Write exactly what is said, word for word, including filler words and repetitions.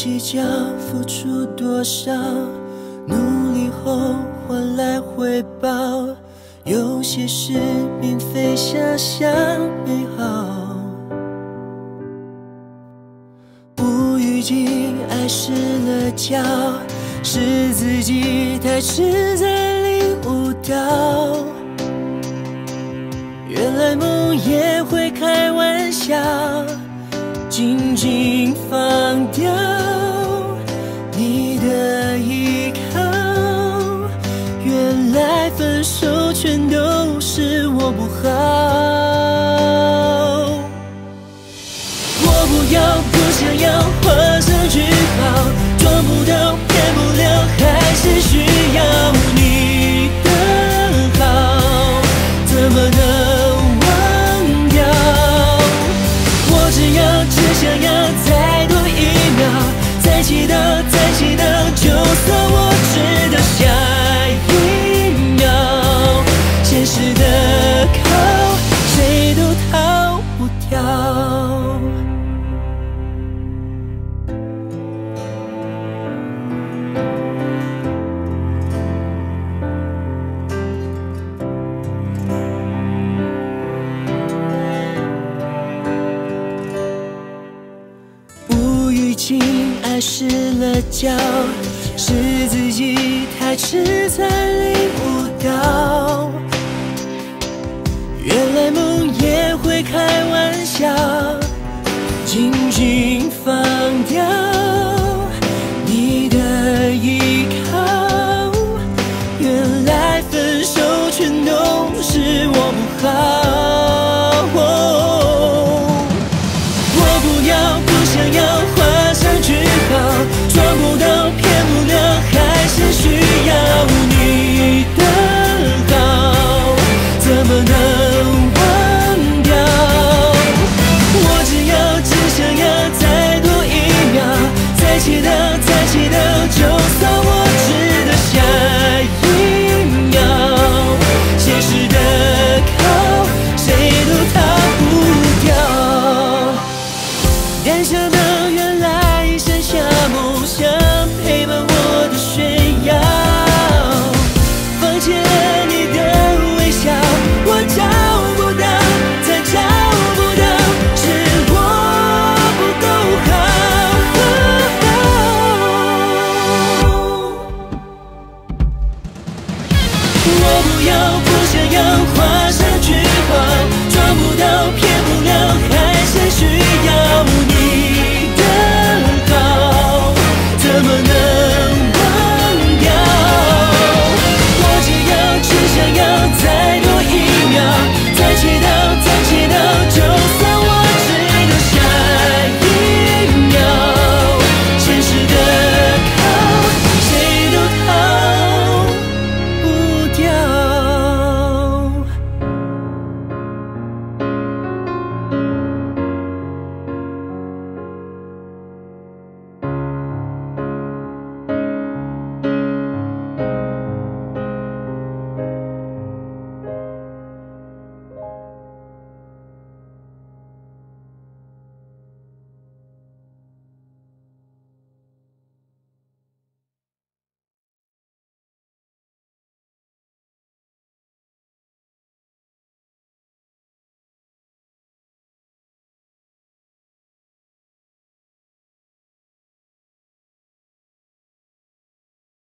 计较付出多少，努力后换来回报。有些事并非想象美好，不预计爱失了焦，是自己太迟才领悟到，原来梦也会开玩笑，紧紧放掉你的依靠。原来分手全都是我不好，我不要不想要画上句号，做不到骗不了，还是需要你的好，怎么能忘掉？我只要只想要再多一秒，再祈祷再祈祷，就算我知道下一秒现实的靠谁都逃不掉。爱失了焦，是自己太迟才领悟到，原来梦也会开玩笑，紧紧